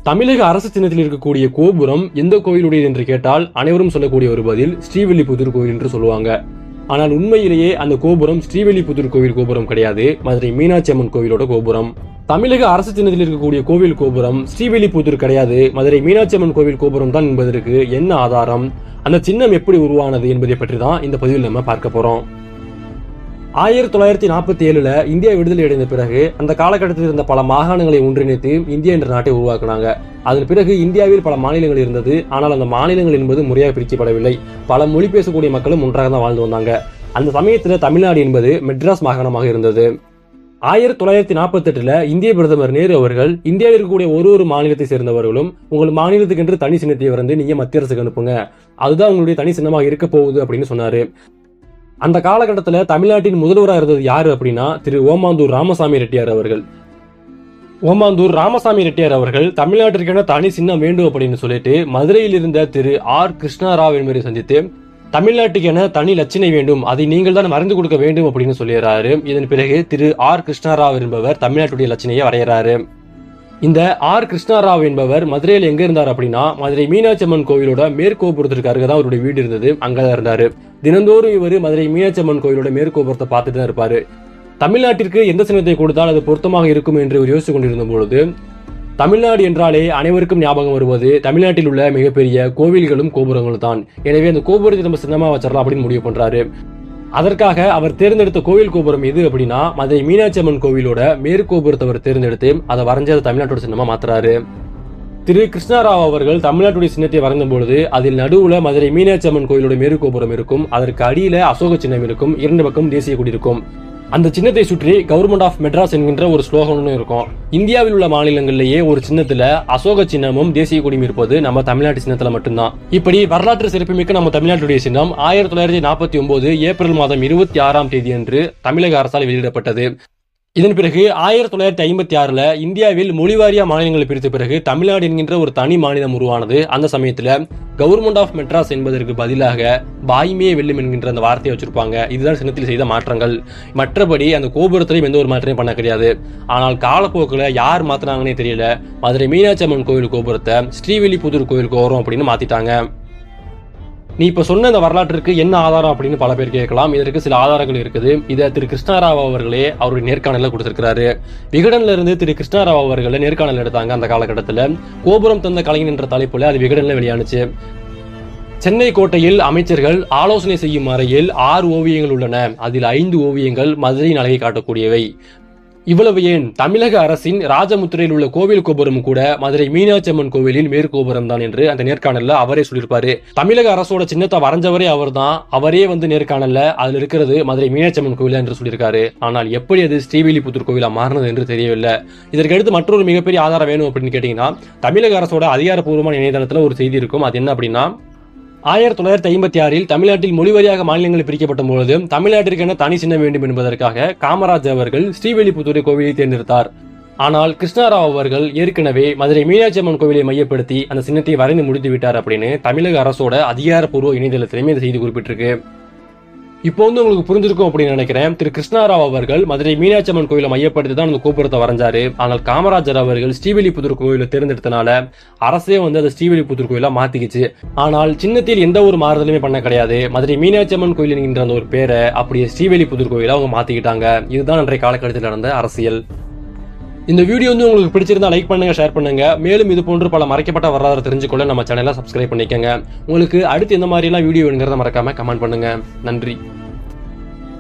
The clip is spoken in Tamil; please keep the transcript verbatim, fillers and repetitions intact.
தமிழக அரசு சின்னத்தில் இருக்கக்கூடிய கோபுரம் எந்த கோயிலுடையது என்று கேட்டால் அனைவரும் சொல்லக்கூடிய ஒரு பதில் ஸ்ரீவில்லிபுத்தூர் கோயில் என்று சொல்லுவாங்க. ஆனால் உண்மையிலேயே அந்த கோபுரம் ஸ்ரீவில்லிபுத்தூர் கோவில் கோபுரம் கிடையாது, மதுரை மீனாட்சி அம்மன் கோவிலோட கோபுரம். தமிழக அரசு சின்னத்தில் இருக்கக்கூடிய கோவில் கோபுரம் ஸ்ரீவில்லிபுத்தூர் கிடையாது, மதுரை மீனாட்சி அம்மன் கோவில் கோபுரம் தான் என்பதற்கு என்ன ஆதாரம், அந்த சின்னம் எப்படி உருவானது என்பதை பற்றி தான் இந்த பதிவில் நம்ம பார்க்க போறோம். ஆயிரத்தி தொள்ளாயிரத்தி நாற்பத்தி ஏழுல இந்தியா விடுதலை அடைந்த பிறகு அந்த காலகட்டத்தில் இருந்த பல மாகாணங்களை ஒன்றிணைத்து இந்தியா என்ற நாட்டை உருவாக்கினாங்க. அதன் பிறகு இந்தியாவில் பல மாநிலங்கள் இருந்தது. ஆனால் அந்த மாநிலங்கள் என்பது முறையாக பிரிக்கப்படவில்லை. பல மொழி பேசக்கூடிய மக்களும் ஒன்றாக தான் வாழ்ந்து வந்தாங்க. அந்த சமயத்தில் தமிழ்நாடு என்பது மெட்ராஸ் மாகாணமாக இருந்தது. ஆயிரத்தி தொள்ளாயிரத்தி நாற்பத்தி எட்டுல இந்திய பிரதமர் நேரு அவர்கள் இந்தியாவில் இருக்கக்கூடிய ஒரு ஒரு மாநிலத்தை சேர்ந்தவர்களும் உங்கள் மாநிலத்துக்கு என்று தனி சின்னத்தை வந்து நீங்க மத்திய அரசுக்கு அனுப்புங்க, அதுதான் உங்களுடைய தனி சின்னமாக இருக்க போகுது அப்படின்னு சொன்னாரு. அந்த காலகட்டத்தில் தமிழ்நாட்டின் முதல்வராக இருந்தது யாரு அப்படின்னா திரு ஓமாந்தூர் ராமசாமி ரெட்டியார் அவர்கள். ஓமாந்தூர் ராமசாமி ரெட்டியார் அவர்கள் தமிழ்நாட்டிற்கான தனி சின்னம் வேண்டும் அப்படின்னு சொல்லிட்டு மதுரையில் இருந்த திரு ஆர் கிருஷ்ணராவ் என்பவரை சந்தித்து தமிழ்நாட்டுக்கென தனி லட்சணை வேண்டும், அதை நீங்கள் தான் மறந்து கொடுக்க வேண்டும் அப்படின்னு சொல்லிடுறாரு. இதன் பிறகு திரு ஆர் கிருஷ்ணராவ் என்பவர் தமிழ்நாட்டுடைய லட்சணையை வரையறாரு. இந்த ஆர் கிருஷ்ணராவ் என்பவர் மதுரையில் எங்க இருந்தார் அப்படின்னா மதுரை மீனாட்சி அம்மன் கோவிலோட மேற்கோபுரத்திற்கு அருகே தான் அவருடைய வீடு இருந்தது, அங்கதான் இருந்தாரு. தினந்தோறும் இவர் மதுரை மீனாட்சி அம்மன் கோவிலோட மேற்கோபுரத்தை பார்த்துட்டு தான் இருப்பாரு. தமிழ்நாட்டிற்கு எந்த சின்னத்தை கொடுத்தால் அது பொருத்தமாக இருக்கும் என்று இவர் யோசித்துக் கொண்டிருந்த பொழுது தமிழ்நாடு என்றாலே அனைவருக்கும் ஞாபகம் வருவது தமிழ்நாட்டில் உள்ள மிகப்பெரிய கோவில்களும் கோபுரங்களும் தான். எனவே அந்த கோபுரத்தை நம்ம சின்னமா வச்சிடலாம் அப்படின்னு முடிவு பண்றாரு. அதற்காக அவர் தேர்ந்தெடுத்த கோவில் கோபுரம் எது அப்படின்னா மதுரை மீனாட்சி அம்மன் கோவிலோட மேற்கோபுரத்தை அவர் தேர்ந்தெடுத்து அதை வரைஞ்சு அதை தமிழ்நாட்டோட சின்னமா மாத்துறாரு. திரு கிருஷ்ணராவ் அவர்கள் தமிழ்நாட்டுடைய சின்னத்தை வரைந்த பொழுது அதில் நடுவுல மதுரை மீனாட்சி அம்மன் கோவிலோட மேற்கோபுரம் இருக்கும், அதற்கு அடியில அசோக சின்னம் இருக்கும், இரண்டு பக்கம் தேசிய கொடி இருக்கும். அந்த சின்னத்தை சுற்றி கவர்மெண்ட் ஆஃப் மெட்ராஸ் என்கின்ற ஒரு ஸ்லோகனும் இருக்கும். இந்தியாவில் உள்ள மாநிலங்களிலேயே ஒரு சின்னத்துல அசோக சின்னமும் தேசிய கொடியும் இருப்பது நம்ம தமிழ்நாட்டு சின்னத்துல மட்டும்தான். இப்படி வரலாற்று சிறப்புமிக்க நம்ம தமிழ்நாட்டுடைய சின்னம் ஆயிரத்தி தொள்ளாயிரத்தி நாற்பத்தி ஒன்பது ஏப்ரல் மாதம் இருபத்தி ஆறாம் தேதி அன்று தமிழக அரசால் வெளியிடப்பட்டது. இதன் பிறகு ஆயிரத்தி தொள்ளாயிரத்தி ஐம்பத்தி ஆறுல இந்தியாவில் மொழிவாரியா மாநிலங்களை பிரித்த பிறகு தமிழ்நாடு என்கின்ற ஒரு தனி மாநிலம் உருவானது. அந்த சமயத்துல கவர்மெண்ட் ஆஃப் மெட்ராஸ் என்பதற்கு பதிலாக பாய்மே வெல்லும் என்கின்ற அந்த வார்த்தையை வச்சிருப்பாங்க. இதுதான் சின்னத்தில் செய்த மாற்றங்கள். மற்றபடி அந்த கோபுரத்திலையும் எந்த ஒரு மாற்றமும் பண்ண கிடையாது. ஆனால் காலப்போக்கில் யார் மாத்தினாங்கன்னே தெரியல, மதுரை மீனாட்சி அம்மன் கோவில் கோபுரத்தை ஸ்ரீவில்லிபுத்தூர் கோவில் கோபுரம் அப்படின்னு மாத்திட்டாங்க. நீ இப்ப சொன்ன இந்த வரலாற்றுக்கு என்ன ஆதாரம் அப்படின்னு பல பேர் கேட்கலாம். இதற்கு சில ஆதாரங்கள் இருக்குது. இதை திரு கிருஷ்ணராவ் அவர்களே அவருடைய நேர்காணல கொடுத்திருக்கிறாரு. விகடன்ல இருந்து திரு கிருஷ்ணராவ் அவர்களை நேர்காணல் எடுத்தாங்க. அந்த காலகட்டத்தில் கோபுரம் தந்த கலைஞன் என்ற தலைப்புல அது விகடன்ல வெளியானுச்சு. சென்னை கோட்டையில் அமைச்சர்கள் ஆலோசனை செய்யும் அறையில் ஆறு ஓவியங்கள் உள்ளன, அதில் ஐந்து ஓவியங்கள் மதுரையின் அழகை காட்டக்கூடியவை. இவ்வளவு ஏன், தமிழக அரசின் ராஜமுத்திரையில் உள்ள கோவில் கோபுரம் கூட மதுரை மீனாட்சி அம்மன் கோவிலின் மேற்கோபுரம் தான் என்று அந்த நேர்காணல்ல அவரே சொல்லியிருப்பாரு. தமிழக அரசோட சின்னத்தை வரைஞ்சவரே அவர் தான். அவரே வந்து நேர்காணல்ல அதுல இருக்கிறது மதுரை மீனாட்சி அம்மன் கோவில் என்று சொல்லியிருக்காரு. ஆனால் எப்படி அது ஸ்ரீவில்லிபுத்தூர் கோவிலா மாறினது என்று தெரியவில்லை. இதற்கு அடுத்து மற்றொரு மிகப்பெரிய ஆதாரம் வேணும் அப்படின்னு கேட்டீங்கன்னா தமிழக அரசோட அதிகாரப்பூர்வமான இணையதளத்துல ஒரு செய்தி இருக்கும். அது என்ன அப்படின்னா ஆயிரத்தி தொள்ளாயிரத்தி ஐம்பத்தி ஆறில் தமிழ்நாட்டில் மொழிவாரியாக மாநிலங்கள் பிரிக்கப்பட்ட பொழுது தமிழ்நாட்டிற்கென தனி சின்னம் வேண்டும் என்பதற்காக காமராஜ் அவர்கள் ஸ்ரீவில்லிபுத்தூர் கோவிலை தேர்ந்தெடுத்தார். ஆனால் கிருஷ்ணராவ் அவர்கள் ஏற்கனவே மதுரை மீனாட்சி அம்மன் கோவிலை மையப்படுத்தி அந்த சின்னத்தை வரைந்து முடித்து விட்டார் அப்படின்னு தமிழக அரசோட அதிகாரப்பூர்வ இணையதளத்திலுமே இந்த செய்தி குறிப்பிட்டிருக்கு. இப்போ வந்து உங்களுக்கு புரிஞ்சிருக்கும் அப்படின்னு நினைக்கிறேன். திரு கிருஷ்ணராவ் அவர்கள் மதுரை மீனாட்சி அம்மன் கோயிலை மையப்படுத்தி தான் அந்த கோபுரத்தை வரைஞ்சாரு. ஆனால் காமராஜர் அவர்கள் ஸ்ரீவில்லிபுத்தூர் கோயிலை தேர்ந்தெடுத்தனால அரசே வந்து அதை ஸ்ரீவில்லிபுத்தூர் கோயிலா மாத்திக்கிச்சு. ஆனால் சின்னத்தில் எந்த ஒரு மாறுதலுமே பண்ண கிடையாது. மதுரை மீனாட்சி அம்மன் கோயில் என்கின்ற அந்த ஒரு பேரை அப்படியே ஸ்ரீவில்லிபுத்தூர் கோயிலா அவங்க மாத்திக்கிட்டாங்க. இதுதான் அன்றைய காலகட்டத்தில் நடந்த அரசியல். இந்த வீடியோ வந்து உங்களுக்கு பிடிச்சிருந்தா லைக் பண்ணுங்க, ஷேர் பண்ணுங்க. மேலும் இது போன்று பல மறைக்கப்பட்ட வரலாறு தெரிஞ்சுக்கொள்ள நம்ம சேனலை சப்ஸ்கிரைப் பண்ணிக்கங்க. உங்களுக்கு அடுத்து எந்த மாதிரி எல்லாம் வீடியோ வேணுங்கிறத மறக்காம கமெண்ட் பண்ணுங்க. நன்றி.